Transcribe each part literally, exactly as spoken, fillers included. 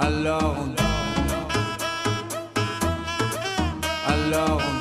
Alors on Alors on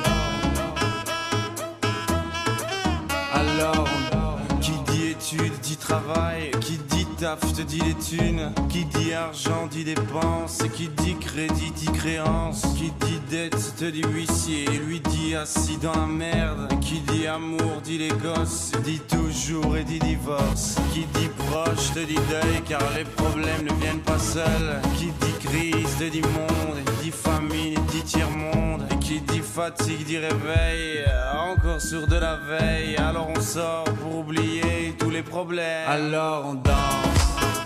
Alors on Qui dit études dit travail, qui dit taf te dit les thunes, qui dit argent dit dépenses, qui dit crédit dit créance, qui dit dette te dit huissier, lui dit assis dans la merde, qui dit amour dit les gosses, dit toujours et dit divorce, qui dit proche te dit deuil car les problèmes ne viennent pas seuls, qui dit crise te dit monde, dit famine dit tiers-monde, et qui dit fatigue dit réveil, encore sur de la veille, alors on sort pour oublier tous les problèmes, alors on danse,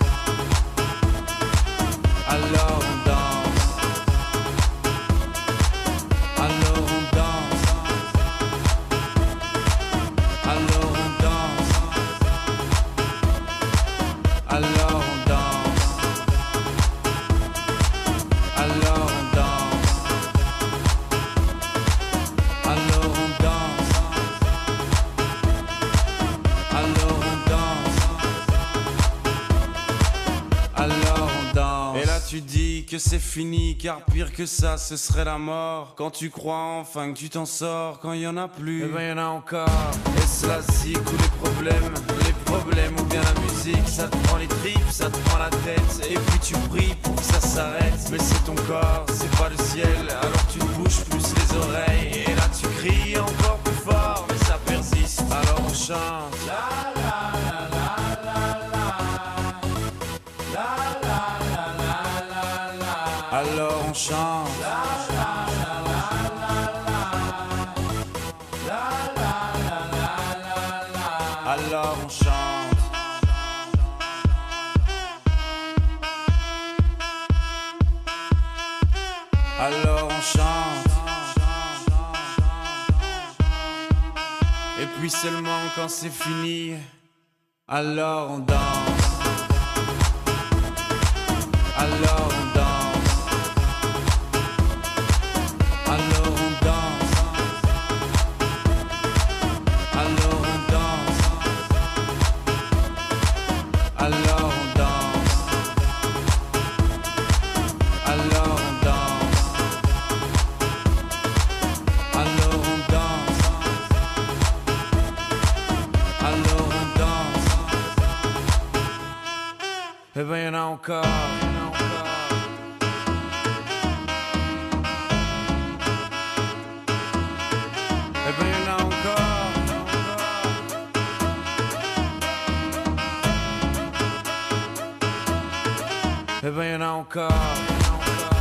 alors on danse, alors on danse, alors on danse, alors on danse, alors on danse, alors on danse, alors on danse, alors on danse. Et là tu dis que c'est fini car pire que ça ce serait la mort. Quand tu crois enfin que tu t'en sors, quand il y en a plus, eh ben y en a encore. Et cela si tous les problèmes, les problèmes ou bien la musique, ça te prend les tripes, ça te prend la tête, et puis tu pries pour que ça s'arrête. Mais c'est ton corps, c'est pas le ciel, alors tu te bouges plus les oreilles, et là tu cries encore plus fort, mais ça persiste, alors on chante. La la la la la la, la la la la la la, alors on chante. La la la la la la, la la la la la la, alors on chante. Alors on chante. Et puis seulement quand c'est fini, alors on danse. Alors on danse. Alors on danse. Alors on danse. Alors on danse. Alors on danse. Alors on danse. Alors on danse. Eh ben y'en a encore, y'en a encore. Eh ben y'en a encore, eh ben y'en a encore, y'en a encore.